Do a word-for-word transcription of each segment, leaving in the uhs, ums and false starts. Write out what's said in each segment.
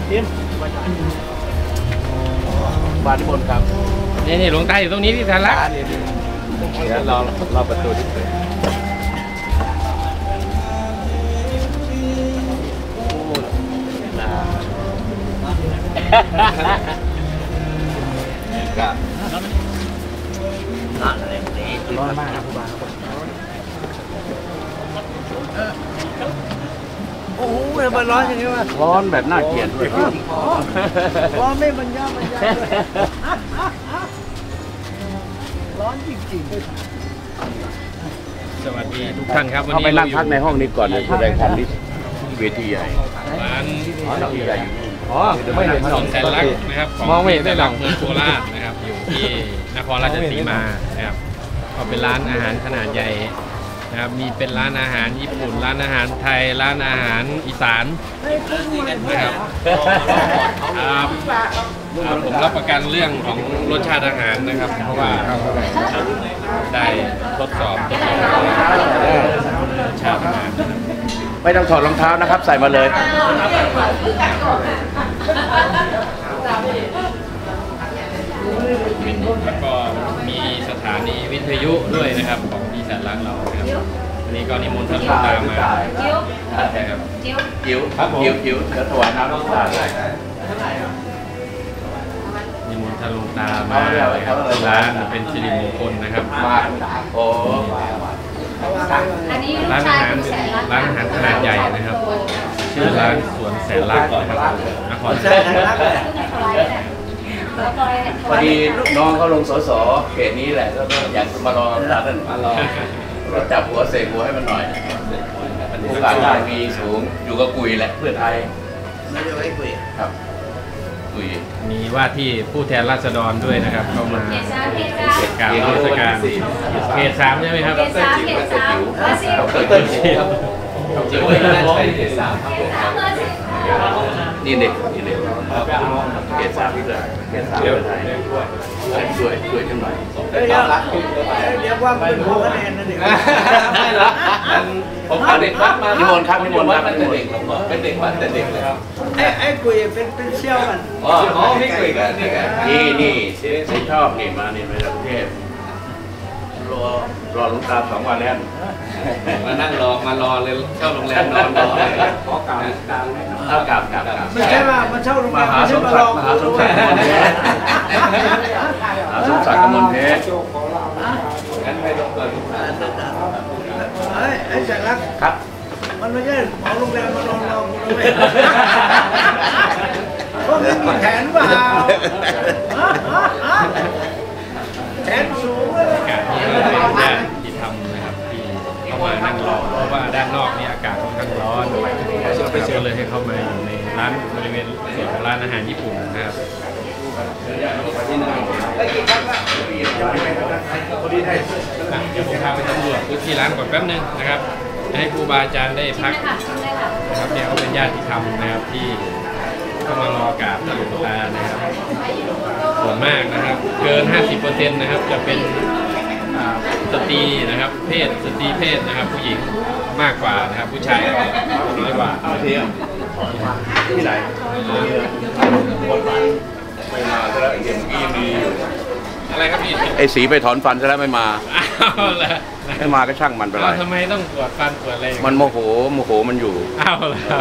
จิ้มบานบนครับนี่นี่หลวงตาอยู่ตรงนี้พี่แสนรักเดี๋ยวเราเราประตูที่เปิดก็ร้อนมากครับครูบาโอ้โหทำไมร้อนอย่างนี้วะร้อนแบบน่าเกลียดด้วยร้อนไม่บรรยายบรรยายร้อนจริงๆสวัสดีทุกท่านครับวันนี้เราไปนั่งพักในห้องนี้ก่อนแสดงความที่เวทีใหญ่ร้านเวทีใหญ่อยู่อ๋อไม่เห็นถนนแสนรักนะครับมองไม่เห็นได้หลังเมืองโคราชนะครับอยู่ที่นครราชสีมานะครับก็เป็นร้านอาหารขนาดใหญ่นะครับมีเป็นร้านอาหารญี่ปุ่นร้านอาหารไทยร้านอาหารอีสานนะครับผมรับประกันเรื่องของรสชาติอาหารนะครับเพราะว่าได้ทดสอบทดสอบรสชาติอาหารไม่ต้องถอดรองเท้านะครับใส่มาเลยแล้วก็มีสถานีวิทยุด้วยนะครับของที่แสนรักเราครับวันนี้ก็นิมนต์ท่านหลวงตามาครับกิ้วครับกิ้วกิ้วเดี๋ยวถวายน้ำหลวงตาเลยนิมนต์ท่านหลวงตามาครับร้านเป็นสิริมงคลนะครับมาโอ้ร้านอาหารร้านอาหารขนาดใหญ่นะครับชื่อร้านสวนแสนรักนะครับนครศรีพอดีน้องเขาลงสสเขตนี้แหละก็อยากมารอท่านมารอเราจับหัวเสกหัวให้มันหน่อยโอกาสได้มีสูงอยู่กับกุยแหละเพื่อไทยไม่ได้ไว้กุยครับกุยมีว่าที่ผู้แทนราษฎรด้วยนะครับเข้ามาเกล่าวนมัสการเขตสามใช่ไหมครับเขตสามเขตสามดรจิ๋วจิ๋วน่าใช้เขตสามครับนี่เด็กนี่เด็กเขตสามเลยเขตสามเลยช่วยช่วยกันหน่อยเดี๋ยวว่าเป็นหัวคะแนนนะเด็กไม่หรอกผมเอาเด็กวัดมานิมนต์ครับนิมนต์ครับเป็นเด็กเป็นเด็กวัดแต่เด็กเลยครับไอ้ไอ้กุยเป็นเป็นเชี่ยวมันอ๋อไม่กุยกันนี่นี่นี่ชอบนี่มานี่ไปกรุงเทพรอรอหลวงตาสองวันแล้วมานั่งรอมารอเลยเช่าโรงแรมนอนรอเลยขอกราบกราบเอากราบกราบไม่ใช่ว่ามันเช่าโรงแรมมหาสมศักดิ์มหาสมศักดิ์กมลเพชรมหาสมศักดิ์กมลเพชรงั้นไปลงก่อนไอ้ไอ้แสนรักครับมันไม่ใช่เอาโรงแรมมานอนรอคุณเลยพวกนี้มีแผนเปล่าแผนสูงเลยอากาศที่ทำนะครับที่เข้ามานั่งรอเพราะว่าด้านนอกนี่อากาศค่อนข้างร้อนก็เลยให้เข้ามาอยู่ในร้านบริเวณส่วนของร้านอาหารญี่ปุ่นนะครับเดี๋ยวผมพาไปตำรวจพื้นที่ร้านก่อนแป๊บนึงนะครับให้ครูบาอาจารย์ได้พักนะครับเนี่ยเขาเป็นญาติธรรมนะครับที่เข้ามารอกราบท่านหลวงตานะครับส่วนมากนะครับเกิน ห้าสิบเปอร์เซ็นต์ นะครับจะเป็นสตรีนะครับเพศสตรีเพศนะครับผู้หญิงมากกว่านะครับผู้ชายน้อยกว่าที่ไหนไม่มาซะแล้วเห็นกี้มีอะไรครับพี่ไอ้สีไปถอนฟันซะแล้วไม่มาไม่มาก็ช่างมันไปเลยทำไมต้องตรวจฟันตรวจอะไรมันโมโหโมโหมันอยู่อ้าวแล้ว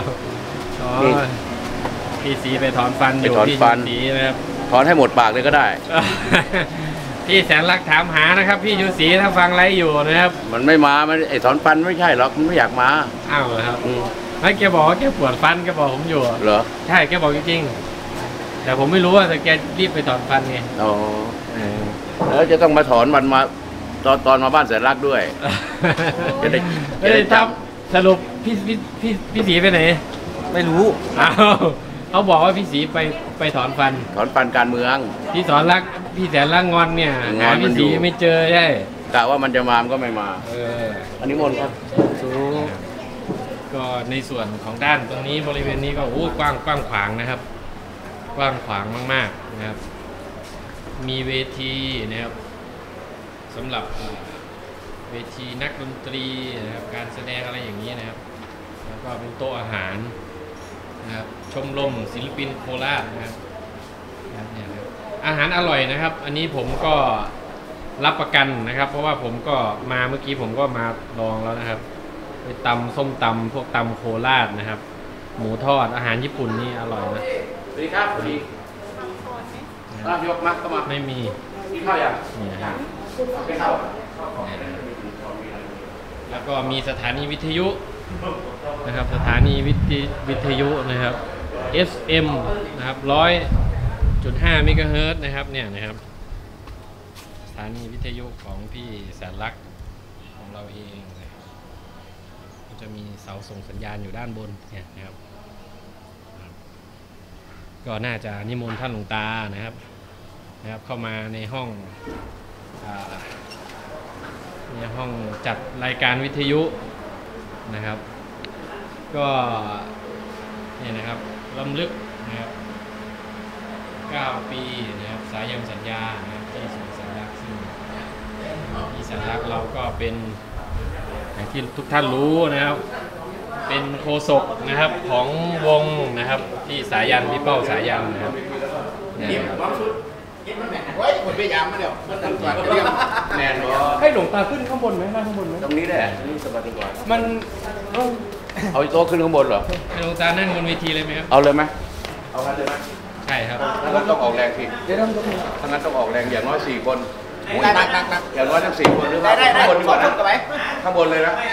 พี่สีไปถอนฟันอยู่พี่สีนะครับถอนให้หมดปากเลยก็ได้พี่แสนรักถามหานะครับพี่ยูสีถ้าฟังไรอยู่นะครับมันไม่มามันไอ้ถอนฟันไม่ใช่หรอกมันไม่อยากมาอ้าวเหรอครับไม่แกบอกว่าแกปวดฟันแกบอกผมอยู่เหรอใช่แกบอกจริงๆแต่ผมไม่รู้ว่าแต่แกรีบไปถอนฟันไงอ๋อแล้วจะต้องมาถอนวันมาตอนตอนมาบ้านแสนรักด้วยจะได้จะได้ทำสรุปพี่พี่พี่พี่สีไปไหนไม่รู้อ้าวเขาบอกว่าพี่สีไปไปถอนฟันถอนฟันการเมืองพี่สอนรักพี่แสนรักงอนเนี่ยหาพี่สีไม่เจอใช่กะว่ามันจะมามันก็ไม่มาเอออันนี้มนครับก็ในส่วนของด้านตรงนี้บริเวณนี้ก็โอ้กว้างกว้างขวางนะครับกว้างขวางมากๆนะครับมีเวทีนะครับสำหรับเวทีนักดนตรีนะครับการแสดงอะไรอย่างนี้นะครับแล้วก็เป็นโต๊ะอาหารนะครับชมรมศิลปินโคราชนะครับเนี่ยนะครับอาหารอร่อยนะครับอันนี้ผมก็รับประกันนะครับเพราะว่าผมก็มาเมื่อกี้ผมก็มาลองแล้วนะครับไปตำส้มตำพวกตำโคราชนะครับหมูทอดอาหารญี่ปุ่นนี่อร่อยนะสวัสดีครับสวัสดีน้ำยกมักก็มาไม่มีกินข้าวยังนี่นะครับกินข้าวแล้วก็มีสถานีวิทยุนะครับสถานีวิทยวิทยุนะครับ เอฟ เอ็ม นะครับร้อยจุดห้าเมกะเฮิรตซ์นะครับเนี่ยนะครับสถานีวิทยุของพี่แสนรักของเราเองนะครับก็จะมีเสาส่งสัญญาณอยู่ด้านบนเนี่ยนะครับก็น่าจะนิมนต์ท่านหลวงตานะครับนะครับเข้ามาในห้องในห้องจัดรายการวิทยุนะครับก็นี่นะครับรำลึกนะครับเก้าปีนะครับสายันสัญญานะครับที่สวนสัญลักษณ์ซึ่งที่สัญลักษณ์เราก็เป็นอย่างที่ทุกท่านรู้นะครับเป็นโฆษกนะครับของวงนะครับที่สายันพี่เป้าสายันนะครับไว้คนพยายามมาเดี๋ยวมันตัดก่อนเรียกแน่นอนให้หลวงตาขึ้นข้างบนไหมนั่งข้างบนไหมตรงนี้แหละนี่สบายดีกว่ามันเอาโต๊ะขึ้นข้างบนเหรอให้หลวงตานั่งบนเวทีเลยไหมครับเอาเลยไหมเอางั้นเลยไหมใช่ครับถ้างั้นต้องออกแรงสิเดี๋ยวต้องถ้างั้นต้องออกแรงอย่างน้อยสี่คนได้ได้ได้อย่างน้อยทั้งสี่คนหรือเปล่าข้างบนดีกว่านะข้างบนเลยนะ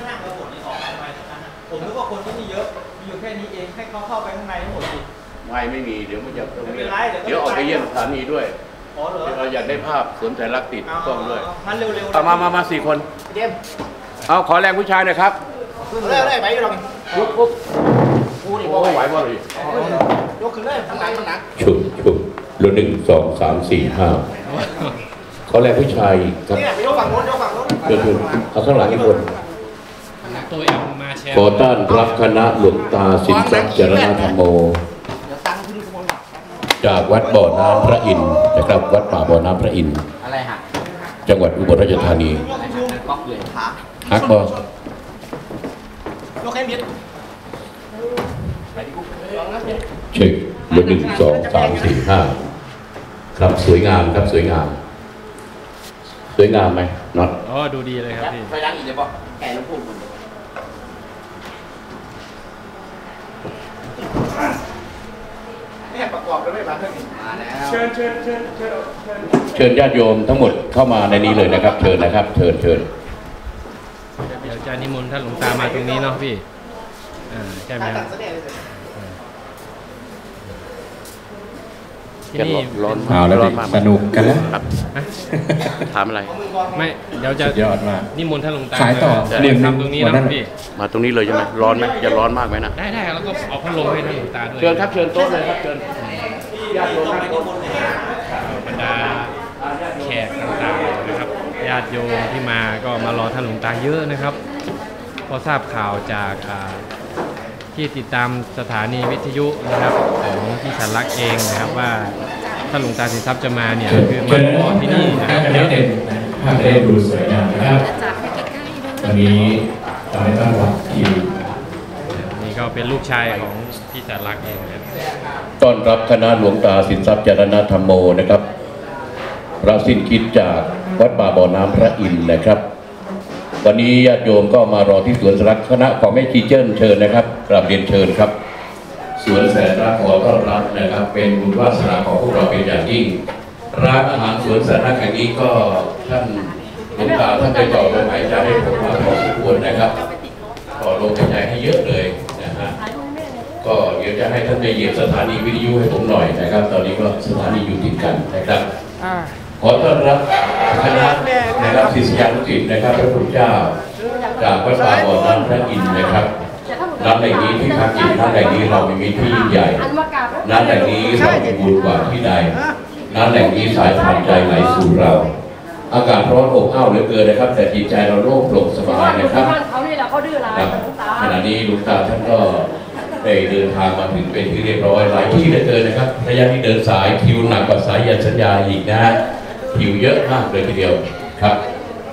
ผมนึกว่าคนที่มีเยอะมีอยู่แค่นี้เองให้เขาเข้าไปข้างในทั้งหมดสิไม่ไม่มีเดี๋ยวมันจะตรงนี้เดี๋ยวออกไปเยี่ยมสถานีด้วยเราอยากได้ภาพสวนสัญลักษณ์ติดกล้องด้วยงั้นเร็วๆเอามามามาสี่คนเดมเอาขอแรงผู้ชายหน่อยครับเร็วๆไปอยู่ตรงยุบปุ๊บโอ้ไหวบ่เลยยกขึ้นเลยข้างในมันหนักชุบชุบรุ่นหนึ่งสองสามสี่ห้าขอแรงผู้ชายครับเนี่ยไปยกฝั่งโน้นยกฝั่งโน้นเดินถึงเอาข้างหลังอีกคนขอต้อนรับคณะหลวงตาสินทรัพย์จรณธรรมโมจากวัดบ่อน้ำพระอินทร์นะครับวัดป่าบ่อน้ำพระอินทร์อะไรฮะจังหวัดอุบลราชธานีก๊อกเลยขาฮักบอลยกให้มิดเช็ครุ่นหนึ่งสองสามสี่ห้าครับสวยงามครับสวยงามสวยงามไหมน็อตอ๋อดูดีเลยครับพี่ไฟดังอีกเลยป่ะแก่ลูกพุ่งเนี่ยประกอบด้วยมาเท่านี้มาแล้วเชิญเชิญเชิญเชิญเชิญญาติโยมทั้งหมดเข้ามาในนี้เลยนะครับเชิญนะครับเชิญเชิญเดี๋ยวจะนิมนต์ท่านหลวงตามาตรงนี้เนาะพี่อ่าใช่ไหมครับที่นี่ร้อนเอาแล้วสนุกกันแล้วถามอะไรไม่เดี๋ยวจะยอดมากนิมนต์ท่านหลวงตาขายต่อเรียนทำตรงนี้นะพี่มาตรงนี้เลยใช่ไหมร้อนไหมจะร้อนมากไหมนะได้ได้แล้วก็เอาพัดลมให้ท่านหลวงตาด้วยเชิญครับเชิญโต๊ะเลยครับเชิญญาติโยมบรรดาแขกต่างๆนะครับญาติโยมที่มาก็มารอท่านหลวงตาเยอะนะครับพอทราบข่าวจากที่ติดตามสถานีวิทยุนะครับของพี่สันลักษณ์เองนะครับว่าท่านหลวงตาสินทรัพย์จะมาเนี่ยคือมาขอที่นี่นะครับจะได้เด่นภาพได้ดูสวยงามนะครับวันนี้เราได้ต้อนรับทีมนี่ก็เป็นลูกชายของพี่สันลักษณ์เองนะครับต้อนรับคณะหลวงตาสินทรัพย์จรณธรรมโมนะครับพระสิ้นคิดจากวัดป่าบ่อน้ำพระอินทร์นะครับวันนี้ญาติโยมก็มารอที่สวนสัญลักษณ์คณะของแม่ชีเจิ้นเชิญนะครับกราบเรียนเชิญครับสวนแสนรักขอต้อนรับนะครับเป็นบุญวาสนาของพวกเราเป็นอย่างยิ่งร้านอาหารสวนแสนรักแห่งนี้ก็ท่านหลวงตาท่านได้ต่อลมหายใจให้ผมมาพอสมควรนะครับต่อลมหายใจให้เยอะเลยนะฮะก็เดี๋ยวจะให้ท่านไปเหยียบสถานีวิทยุให้ผมหน่อยนะครับตอนนี้ก็สถานีอยู่ติดกันนะครับขอต้อนรับคณะนะครับศิษยานุศิษย์นะครับพระพุทธเจ้าจากวัดป่าบ่อน้ำพระอินทร์นะครับน้ำแห่งนี้ที่พักจิตน้ำแห่งนี้เราไม่มีที่ยิ่งใหญ่น้ำแห่งนี้เรามีบุญกว่าที่ใดน้ำแห่งนี้สายผ่านใจไหลสู่เราอากาศร้อนอบอ้าวเหลือเกินนะครับแต่จิตใจเราโล่งโปร่งสบายนะครับขณะนี้หลวงตาท่านก็ได้เดินทางมาถึงเป็นที่เรียบร้อยหลายที่เหลือเกินนะครับระยะที่เดินสายคิวหนักกว่าสายยันสัญญาอีกนะฮะคิวเยอะมากเลยทีเดียวครับ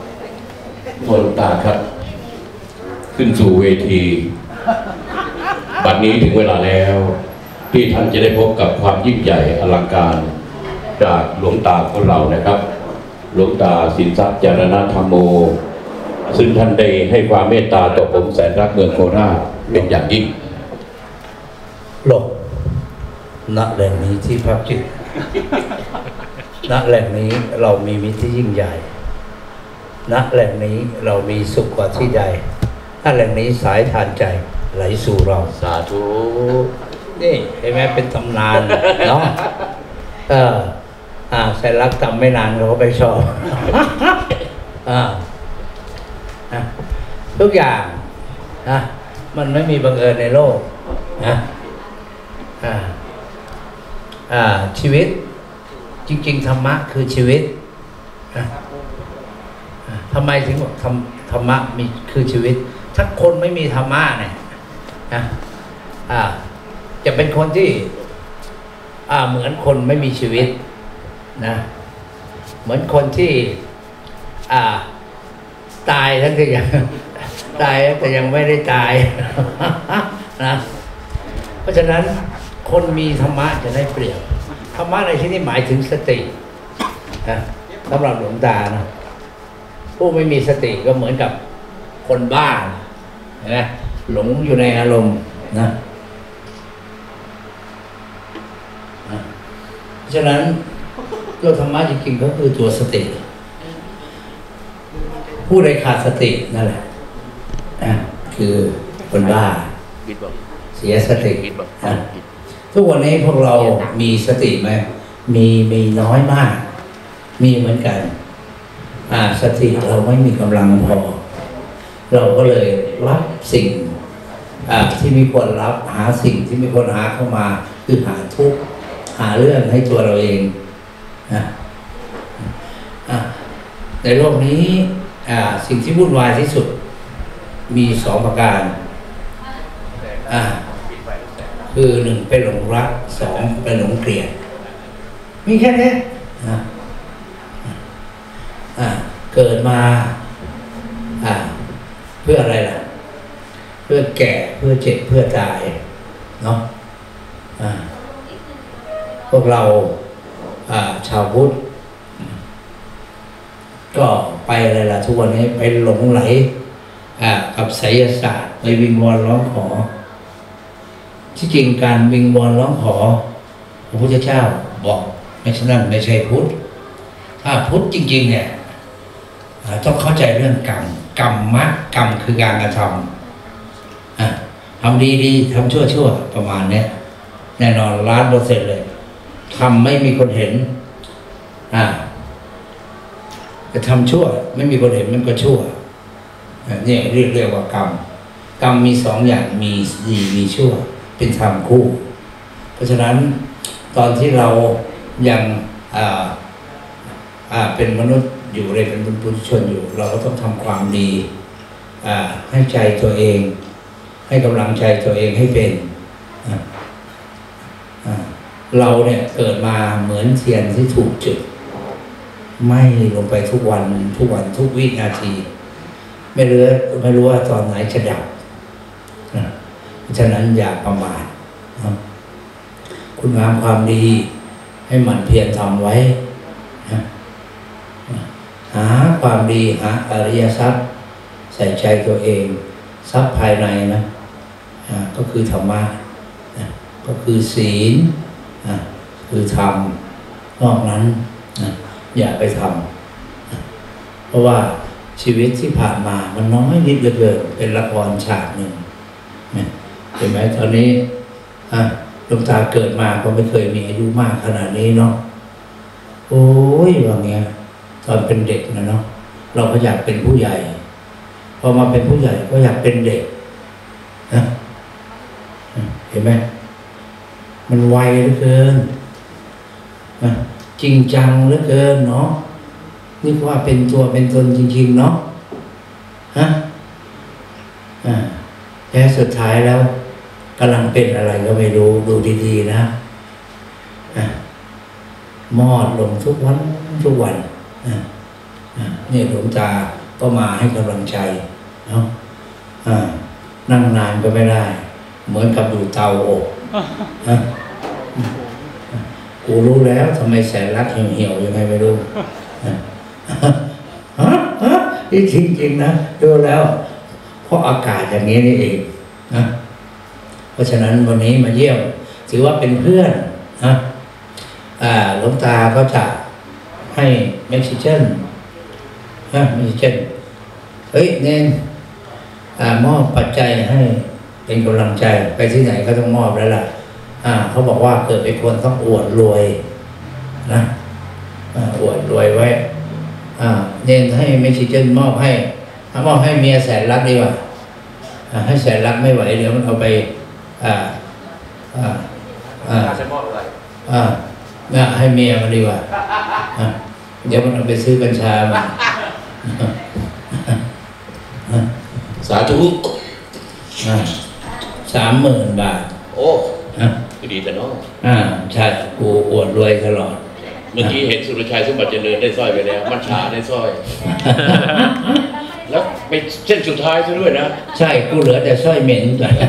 หลวงตาครับขึ้นสู่เวทีบัดนี้ถึงเวลาแล้วที่ท่านจะได้พบกับความยิ่งใหญ่อลังการจากหลวงตาของเรานะครับหลวงตาสินทรัพย์จารณธรรมโมซึ่งท่านได้ให้ความเมตตาต่อผมแสนรักเมืองโคราชเป็นอย่างยิ่งหลบณแหล่งนี้ที่พักจิตณแหล่งนี้เรามีมิตรที่ยิ่งใหญ่ณแหล่งนี้เรามีสุขกว่าที่ใดณแหล่งนี้สายทานใจไหลสู่เราสาธุนี่เห็นไหมเป็นตำนานเนาะเอออ่าแสนรักทำไม่นานเขาก็ไปชอบอ่าทุกอย่างนะมันไม่มีบังเอิญในโลกนะอ่าอ่าชีวิตจริงๆธรรมะคือชีวิตนะทำไมถึงบอกธรรมธรรมะมีคือชีวิตถ้าคนไม่มีธรรมะเนี่ยนะอ่าจะเป็นคนที่อ่าเหมือนคนไม่มีชีวิตนะเหมือนคนที่อ่าตายทั้งที่ยังตายแต่ยังไม่ได้ตายนะเพราะฉะนั้นคนมีธรรมะจะได้เปรียบธรรมะในที่นี้หมายถึงสตินะสำหรับหลวงตานะผู้ไม่มีสติก็เหมือนกับคนบ้านะหลงอยู่ในอารมณ์นะเพราะฉะนั้นตัวธรรมะจริงๆก็คือตัวสติผู้ใดขาดสตินั่นแหละนะคือคนบ้าเสียสตินะทุกวันนี้พวกเรามีสติไหมมีมีน้อยมากมีเหมือนกันอ่าสติเราไม่มีกำลังพอเราก็เลยรับสิ่งอ่าที่มีคนรับหาสิ่งที่มีคนหาเข้ามาคือหาทุกข์หาเรื่องให้ตัวเราเองนะอ่าในโลกนี้อ่าสิ่งที่วุ่นวายที่สุดมีสองประการอ่าคือหนึ่งเป็นหลงรักสองเป็นหลงเกลียดมีแค่นี้นะอ่าเกิดมาอ่าเพื่ออะไรล่ะเพื่อแก่เพื่อเจ็บเพื่อตายเนาะอ่าพวกเราอ่าชาวพุทธก็ไปอะไรล่ะทุกวันนี้ไปหลงไหลอ่ากับไสยศาสตร์ไปวิงวอนร้องขอที่จริงการวิงวอนร้องขอพระพุทธเจ้าบอกไม่ใช่นั่นไม่ใช่พุทธถ้าพุทธจริงๆเนี่ยต้องเข้าใจเรื่องกรรมกรรมมะกรรมคือการกระทำทำดีๆทำชั่วๆประมาณนี้แน่นอนล้านเปอร์เซ็นต์เลยทำไม่มีคนเห็นอ่าจะทำชั่วไม่มีคนเห็นมันก็ชั่วนี่เรียกเรียกว่ากรรมกรรมมีสองอย่างมีดีมีชั่วเป็นธรรมคู่เพราะฉะนั้นตอนที่เรายังอ่าอ่าเป็นมนุษย์อยู่เลยเป็นปุถุชนอยู่เราก็ต้องทำความดีอ่าให้ใจตัวเองให้กำลังใจตัวเองให้เป็นอ่าอ่าเราเนี่ยเกิดมาเหมือนเทียนที่ถูกจุดไหม้ลงไปทุกวันทุกวันทุกวินาทีไม่รู้ไม่รู้ว่าตอนไหนจะดับนะเพราะฉะนั้นอย่าประมาทนะคุณงามความดีให้หมั่นเพียรทำไว้นะหาความดีหาอริยทรัพย์ใส่ใจตัวเองทรัพย์ภายในนะก็คือธรรมะนะก็คือศีลนะคือธรรมนอกนั้นนะอย่าไปทำนะเพราะว่าชีวิตที่ผ่านมามันน้อยนิดเหลือเกินเป็นละครฉากหนึ่งนะเห็นไหมตอนนี้หลวงตาเกิดมาก็ไม่เคยมีอายุมากขนาดนี้เนาะโอ้ยว่าเงี้ยตอนเป็นเด็กนะเนาะเราก็อยากเป็นผู้ใหญ่พอมาเป็นผู้ใหญ่ก็อยากเป็นเด็กนะเห็นไหมมันไวเหลือเกินนะจริงจังเหลือเกินเนาะนึกว่าเป็นตัวเป็นตนจริงๆเนาะฮะอ่าแค่สุดท้ายแล้วกำลังเป็นอะไรก็ไม่รู้ดูดีๆนะอ่ามอดลงทุกวันทุกวันอ่าอ่าเนี่ยหลวงตาก็มาให้กำลังใจเนาะอ่านั่งนานก็ไม่ได้เหมือนกับดูเตาอบฮะกูรู้แล้วทำไมแสนรักเหี่ยวๆยังไงไม่รู้ฮะฮะนี่จริงๆนะดูแล้วเพราะอากาศอย่างนี้นี่เองนะเพราะฉะนั้นวันนี้มาเยี่ยมถือว่าเป็นเพื่อนนะอ่าหลวงตาก็จะให้เม็กซิเจนฮะเม็กซิเจนเฮ้ยเน้นอ่ามอบปัจจัยให้เป็นกำลังใจไปที่ไหนก็ต้องมอบแล้วล่ะอ่าเขาบอกว่าเกิดเป็นคนต้องอวดรวยนะอ่าอวดรวยไว้อ่าเน้นให้เม็กซิเจนมอบให้มอบให้เมียแสนรักดีกว่าอ่าให้แสนรักไม่ไหวเดี๋ยวมันเอาไปอ่าอ่าอ่าจะมอบอะไรอ่าเนี่ยให้เมียมันดีกว่าอ่าเดี๋ยวมันเอาไปซื้อกัญชามาสาธุสามหมื่นบาทโอ้ดีแต่น้องอ่าใช่กูอวดรวยตลอดเมื่อกี้เห็นสุรชัยสมบัติเจริญได้สร้อยไปแล้วมัจฉาได้สร้อยแล้วเป็นเส้นสุดท้ายซะด้วยนะใช่กูเหลือแต่สร้อยเหม็นจ้ะ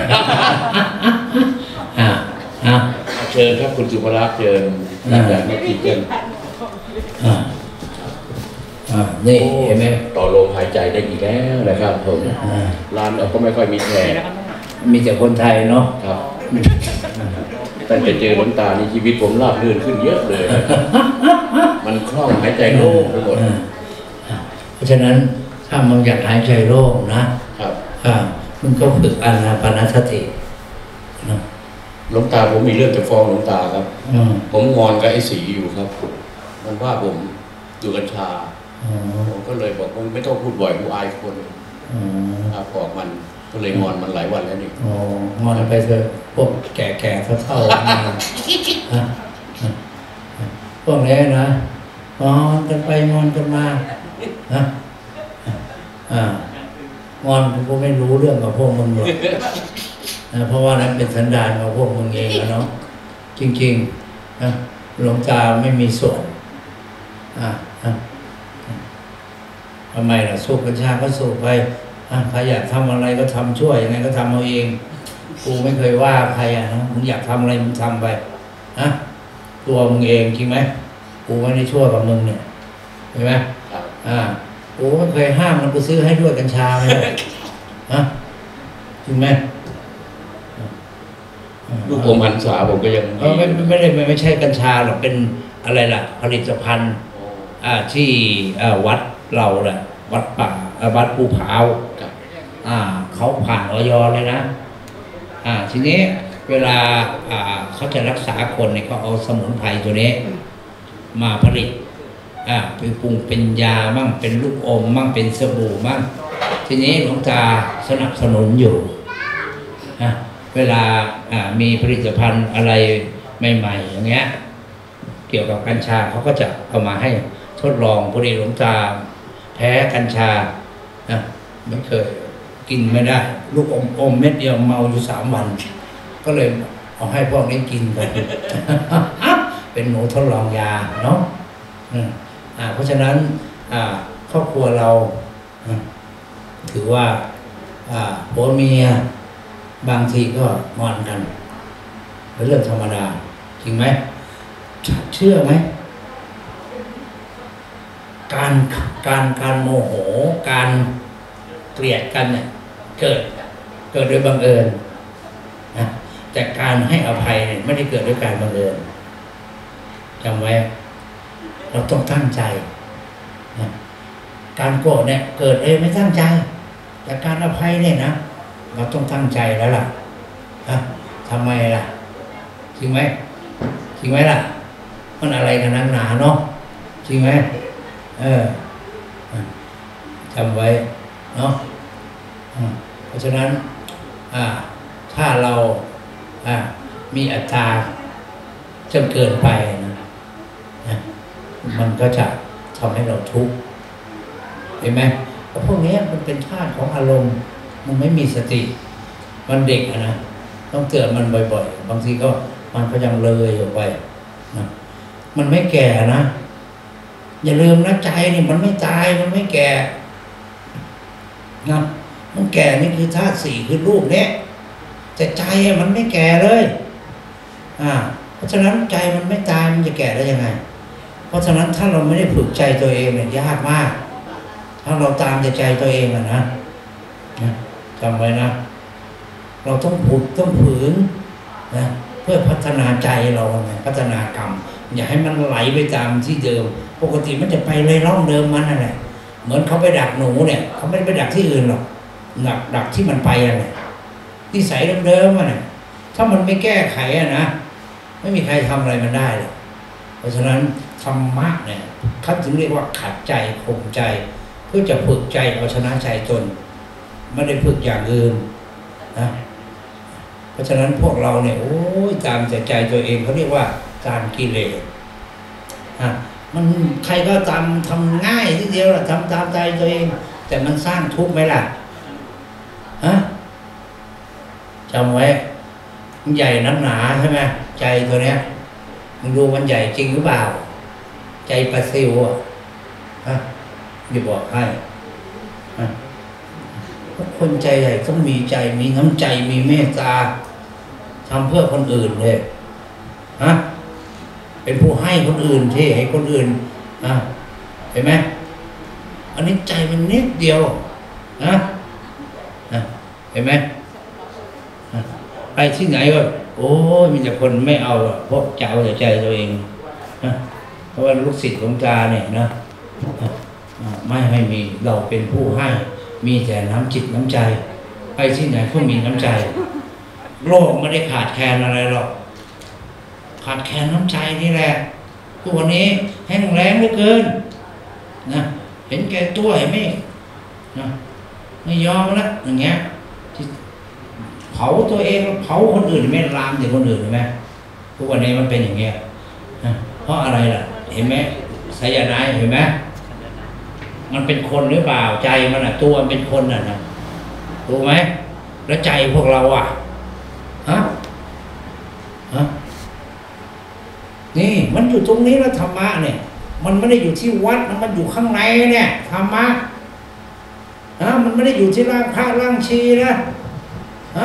อ่าอ่าเชิญครับคุณสุภรักษ์เชิญจากนักกีฬาอ่าอ่านี่เห็นไหมต่อลมหายใจได้อีกแล้วนะครับผมร้านเราก็ไม่ค่อยมีแขกมีแต่คนไทยเนาะครับตั้งแต่เจอหลวงตาในชีวิตผมราบรื่นขึ้นเยอะเลยมันคล่องหายใจโล่งไปหมดเพราะฉะนั้นถ้ามึงอยากหายใจโล่งนะครับอ่ามึงก็ฝึกอานาปานสติหลวงตาผมมีเรื่องจะฟ้องหลวงตาครับผมงอนกับไอ้สีอยู่ครับมันว่าผมดูกัญชาผมก็เลยบอกว่าไม่ต้องพูดบ่อยกูอายคนครับบอกมันก็เลยงอนมันหลายวันแล้วนี่งอนไปเถอะพวกแก่ๆเท่าๆพวกนี้นะงอนกันไปงอนกันมานะอ่างอนกูไม่รู้เรื่องกับพวกมึงหรอกนะเพราะว่านั้นเป็นสันดานของพวกมึงเองนะเนาะจริงๆนะหลวงตาไม่มีส่วนอ่าทำไมล่ะสูบกัญชาก็สูบไปใครอยากทำอะไรก็ทำช่วยยังไงก็ทำเอาเองกูไม่เคยว่าใครอ่ะนะมึงอยากทำอะไรมึงทำไปนะตัวมึงเองจริงไหมกูไม่ได้ช่วยกับมึงเนี่ยเห็นไหมอ่ากูไม่เคยห้ามมันกูซื้อให้ด้วยกัญชาเลยฮะจริงไหมลูกผมหันษาผมก็ยังไม่ไม่ได้ไม่ใช่กัญชาหรอกเป็นอะไรล่ะผลิตภัณฑ์อ่าที่อ่าวัดเราแหละวัดป่าวัดภูผาอ่าเขาผ่านออยเลยนะอ่าทีนี้เวลาอ่าเขาจะรักษาคนเนี่ยเขาเอาสมุนไพรตัวนี้มาผลิตอ่าเป็นปรุงเป็นยามั่งเป็นลูกอมมั่งเป็นสบู่มั่งทีนี้หลวงตาสนับสนุนอยู่นะเวลาอ่ามีผลิตภัณฑ์อะไรใหม่ๆอย่างเงี้ยเกี่ยวกับกัญชาเขาก็จะเอามาให้ทดลองพอดีหลวงตาแพ้กัญชานะไม่เคยกินไม่ได้ลูกอมอมเม็ดเดียวเมาอยู่สามวันก็เลยเอาให้พวกนี้กินไป เป็นหนูทดลองยาเนาะอ่าเพราะฉะนั้นอ่าครอบครัวเราถือว่าอ่าผัวเมียบางทีก็งอนกันเป็นเรื่องธรรมดาจริงไหมเชื่อไหมการการการโมโหการเกลียดกันเนี่ยเกิดเกิดโดยบังเอิญนะแต่การให้อภัยเนี่ยไม่ได้เกิดด้วยการบังเอิญจำไว้เราต้องตั้งใจนะการโกรธเนี่ยเกิดเองไม่ตั้งใจแต่การอภัยเนี่ยนะเราต้องตั้งใจแล้วล่ะนะทำไมล่ะจริงไหมจริงไหมล่ะมันอะไรกันนักหนาเนาะจริงไหมเออจำไว้เนาะเพราะฉะนั้นถ้าเรามีอัตราจนเกินไปนะมันก็จะทำให้เราทุกข์เห็นไหมเพราะพวกนี้มันเป็นธาตุของอารมณ์มันไม่มีสติมันเด็กนะต้องเตือนมันบ่อยๆบางทีก็มันก็ยังเลยออกไปนะมันไม่แก่นะอย่าลืมนะใจนี่มันไม่ตายมันไม่แก่นะมันแก่นี่คือธาตุสี่คือรูปเนี้ยแต่ใจมันไม่แก่เลยอ่าเพราะฉะนั้นใจมันไม่ตายมันจะแก่ได้ยังไงเพราะฉะนั้นถ้าเราไม่ได้ฝึกใจตัวเองเนี่ยยากมากถ้าเราตามแต่ใจตัวเองอะนะจำไว้นะเราต้องฝึกต้องฝืนนะเพื่อพัฒนาใจเราไงพัฒนากรรมอย่าให้มันไหลไปตามที่เดิมปกติมันจะไปเลยร่องเดิมมันนั่นแหละเหมือนเขาไปดักหนูเนี่ยเขาไม่ได้ไปดักที่อื่นหรอกดักดักที่มันไปอะไรนิสัยเดิมๆมันเนี่ยถ้ามันไม่แก้ไขอะนะไม่มีใครทำอะไรมันได้หรอกเพราะฉะนั้นธรรมะเนี่ยเขาถึงเรียกว่าขัดใจข่มใจเพื่อจะฝึกใจเอาชนะใจตนไม่ได้ฝึกอย่างอื่นนะเพราะฉะนั้นพวกเราเนี่ยโอ้ยตามใจใจตัวเองเขาเรียกว่าการกิเลสอ่ะมันใครก็ตามทำง่ายทีเดียวล่ะทำตามใจตัวเองแต่มันสร้างทุกข์ไหมล่ะฮะจำไว้มันใหญ่นักหนาใช่ไหมใจตัวเนี้ยมึงดูมันใหญ่จริงหรือเปล่าใจปลาซิวอ่ะฮะอย่าบอกให้ฮะคนใจใหญ่ต้องมีใจมีน้ำใจมีเมตตาทำเพื่อคนอื่นเลยฮะเป็นผู้ให้คนอื่นที่ให้คนอื่นอ่ะเห็นไหมอันนี้ใจมันนิดเดียวนะเห็นไหมไปที่ไหนก็โอ้ยมีแต่คนไม่เอาเพราะจะเอาแต่ใจตัวเองนะเพราะว่าลูกศิษย์ของตาเนี่ยนะไม่ให้มีเราเป็นผู้ให้มีแต่น้ำจิตน้ำใจไปที่ไหนก็มีน้ำใจโลกไม่ได้ขาดแคลนอะไรหรอกขาดแคลนน้ำใจนี่แหละทุกวันนี้แห้งแล้งเหลือเกินนะเห็นแก่ตัวเห็นไหมนะไม่ยอมแล้วอย่างเงี้ยเผาตัวเองเผาคนอื่นไม่ลามถึงคนอื่นเห็นไหมทุกวันนี้มันเป็นอย่างเงี้ยนะเพราะอะไรล่ะเห็นไหมไซยาไนด์เห็นไหมมันเป็นคนหรือเปล่าใจมันอ่ะตัวมันเป็นคนอ่ะนะถูกไหมแล้วใจพวกเราอ่ะฮะฮะนี่มันอยู่ตรงนี้แล้วธรรมะเนี่ยมันไม่ได้อยู่ที่วัดนะมันอยู่ข้างในเนี่ยธรรมะฮะมันไม่ได้อยู่ที่ร่างพระร่างชีนะฮะ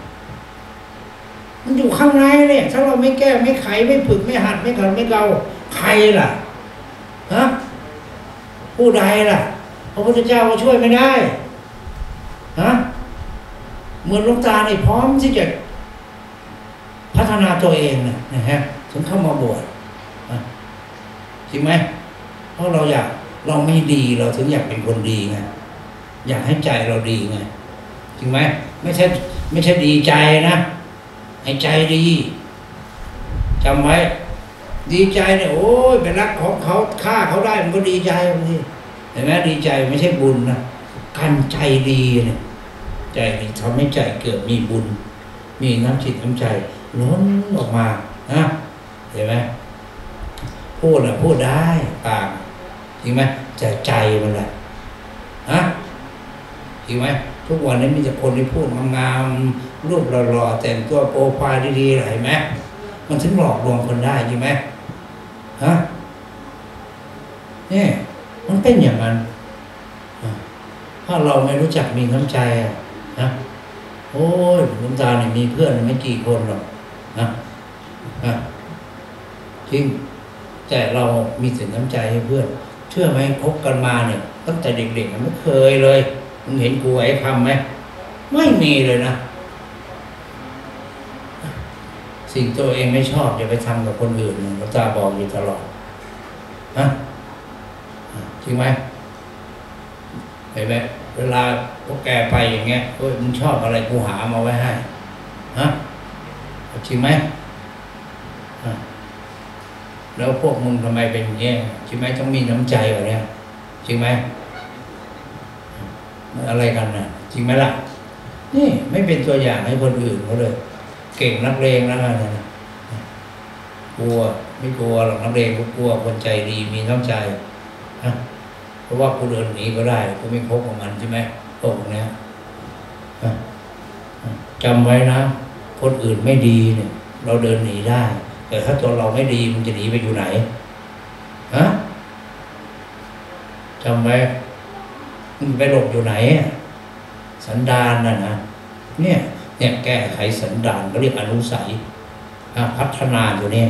มันอยู่ข้างในเนี่ยถ้าเราไม่แก้ไม่ไขไม่ฝึกไม่หัดไม่ขัดไม่เกาใครล่ะฮะผู้ใดล่ะพระพุทธเจ้าก็ช่วยไม่ได้ฮะเหมือนหลวงตาเนี่ยพร้อมที่จะพัฒนาตัวเองนะนะฮะถึงเข้ามาบวชจริงไหมเพราะเราอยากเราไม่ดีเราถึงอยากเป็นคนดีไงอยากให้ใจเราดีไงจริงไหมไม่ใช่ไม่ใช่ดีใจนะให้ใจดีจำไว้ดีใจเนี่ยโอ้ยไปรักของเขาฆ่าเขาได้มันก็ดีใจบางทีเห็นไหมดีใจไม่ใช่บุญนะการใจดีเนี่ยใจดีทำให้ใจเกิดมีบุญมีน้ำจิตน้ำใจล้นออกมานะเห็นไหมพูดนะพูดได้ปากจริงไหมแต่ใจมันแหละฮะจริงไหมทุกวันนี้มีแต่คนที่พูดงามๆรูปหล่อๆแต่งตัวโปรไฟล์ดีๆเห็นไหมมันถึงหลอกลวงคนได้จริงไหมฮะนี่มันเป็นอย่างนั้นถ้าเราไม่รู้จักมีน้ำใจนะโอ้ยหลวงตาเนี่ยมีเพื่อนไม่กี่คนหรอกนะนะจริงแต่เรามีแต่น้ำใจให้เพื่อนเชื่อไหมคบกันมาเนี่ยตั้งแต่เด็กๆไม่เคยเลยมึงเห็นกูไอ้คำไหมไม่มีเลยนะสิ่งตัวเองไม่ชอบอย่าไปทำกับคนอื่นหลวงตาบอกอยู่ตลอดฮะจริงไหมเห็นไหมเวลาพวกแกไปอย่างเงี้ยโอ้ยมึงชอบอะไรกูหามาไว้ให้ฮะจริงไหมแล้วพวกมึงทำไมเป็นอย่างเงี้ยจริงไหมต้องมีน้ำใจแบบนี้จริงไหมอะไรกันน่ะจริงไหมล่ะนี่ไม่เป็นตัวอย่างให้คนอื่นเขาเลยเก่งนักเลงแล้วกันนะกลัวไม่กลัวหรอกนักเลงก็กลัวคนใจดีมีน้ำใจนะเพราะว่ากูเดินหนีก็ได้กูไม่คบกับมันใช่ไหมพวกนี้จำไว้นะคนอื่นไม่ดีเนี่ยเราเดินหนีได้แต่ถ้าตัวเราไม่ดีมันจะหนีไปอยู่ไหนฮะจำไว้มันไปหลบอยู่ไหนสันดานน่ะนะเนี่ยเนี่ยแก้ไขสันดานก็เรียกอนุสัยพัฒนาอยู่เนี่ย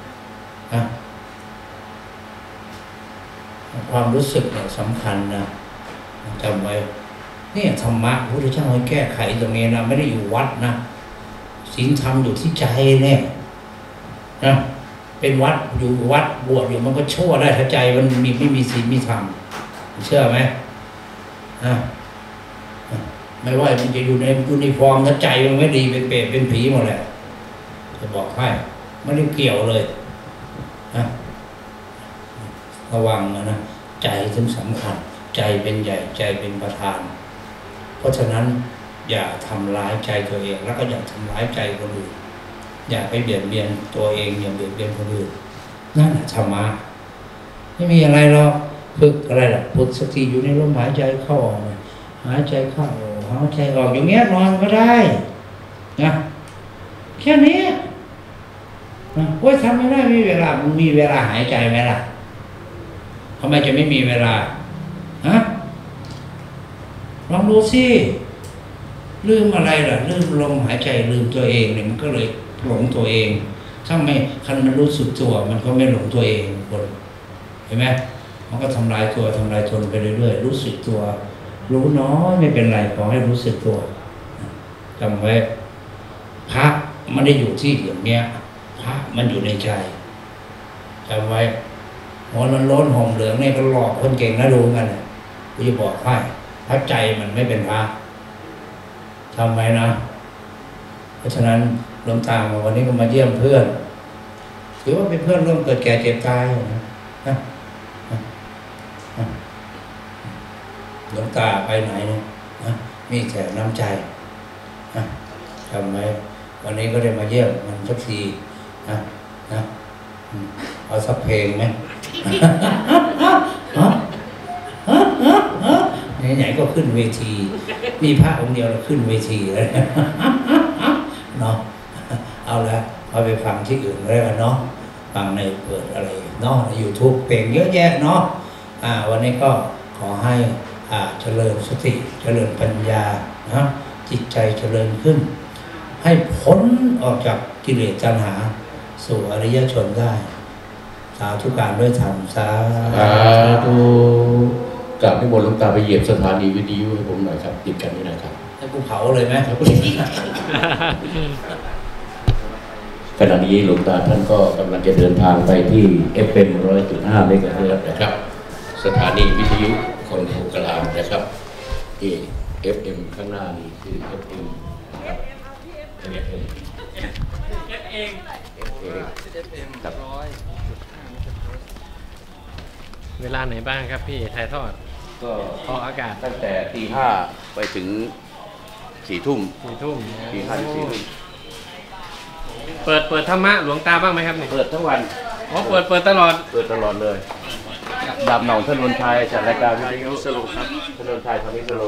ความรู้สึกเนี่ยสำคัญนะจำไว้เนี่ยธรรมะพระพุทธเจ้าให้แก้ไขตรงนี้นะไม่ได้อยู่วัดนะศีลธรรมอยู่ที่ใจเนี่ยนะเป็นวัดอยู่วัดบวชอยู่มันก็ชั่วได้ถ้าใจมันมีไม่มีศีลมีธรรมเชื่อไหมอ่ะไม่ว่ามันจะอยู่ในยูนิฟอร์มถ้าใจมันไม่ดีเป็นเปรตเป็นผีหมดแหละจะบอกให้ไม่ได้เกี่ยวเลยนะระวังนะใจถึงสำคัญใจเป็นใหญ่ใจเป็นประธานเพราะฉะนั้นอย่าทำร้ายใจตัวเองแล้วก็อย่าทำร้ายใจคนอื่นอย่าไปเบียดเบียนตัวเองอย่าเบียดเบียนคนอื่นนั่นแหละธรรมะไม่มีอะไรหรอกฝึกอะไรล่ะฝึกสติอยู่ในลมหายใจเข้าออกหายใจเข้าหายใจออกอย่างเงี้ยนอนก็ได้นะแค่นี้นะโอ้ยทำไม่ได้มีเวลามึงมีเวลาหายใจไหมล่ะทำไมจะไม่มีเวลาฮะลองดูสิลืมอะไรล่ะลืมลมหายใจลืมตัวเองเนี่ยมันก็เลยหลงตัวเองถ้าไม่คันมันรู้สึกตัวมันก็ไม่หลงตัวเองคนเห็นไหมมันก็ทำลายตัวทำลายตนไปเรื่อยๆรู้สึกตัวรู้น้อยไม่เป็นไรขอให้รู้สึกตัวจำไว้พระมันได้อยู่ที่อย่างเนี้ยพระมันอยู่ในใจจำไว้หัวมันล้นห่มเหลืองเนี่ยก็หลอกคนเก่งนะดูกันนะกูจะบอกให้พระใจมันไม่เป็นพระทำไว้นะเพราะฉะนั้นหลวงตาวันนี้ก็มาเยี่ยมเพื่อนถือว่าเป็นเพื่อนร่วมเกิดแก่เจ็บตายนะหลวงตาไปไหนเนี่ยนะมีแต่น้ำใจนะทำไว้วันนี้ก็ได้มาเยี่ยมมันสักทีนะนะเอาสักเพลงไหมไหนๆก็ขึ้นเวทีมีพระองค์เดียวเราขึ้นเวทีแล้วเนาะเอาละเอาไปฟังที่อื่นได้กันเนาะฟังในเปิดอะไรเนาะใน ยูทูบ เพลงเยอะแยะเนาะอ่าวันนี้ก็ขอให้อ่าเจริญสติเจริญปัญญานะจิตใจเจริญขึ้นให้พ้นออกจากกิเลสตัณหาสู่อริยชนได้สาธุการด้วยธรรมสาธุกราบนิมนต์หลวงตาไปเหยียบสถานีวิทยุให้ผมหน่อยครับติดกันนี่นะครับให้กูเผาเลยไหมครับขณะนี้หลวงตาท่านก็กำลังจะเดินทางไปที่ เอฟ เอ็ม หนึ่งร้อยจุดห้า เมกะเฮิรตซ์นะครับสถานีวิทยุคนโพกลางนะครับที่ เอฟ เอ็ม ข้างหน้านี่คือ เอฟ เอ็ม นะครับ เอฟ เอ็ม เอฟ เอ็ม ครับเวลาไหนบ้างครับพี่ถ่ายทอดก็ออกอากาศตั้งแต่ตีห้าไปถึงสี่ทุ่มสี่ทุ่มตีห้าถึงสี่ทุ่มเปิดเปิดธรรมะหลวงตาบ้างไหมครับนี่เปิดทั้งวันอ๋อเปิดเปิดตลอดเปิดตลอดเลยดาบหน่องท่านนนชัยจัดรายการวิทยุสโลครับท่านนนชัยทำวิสโล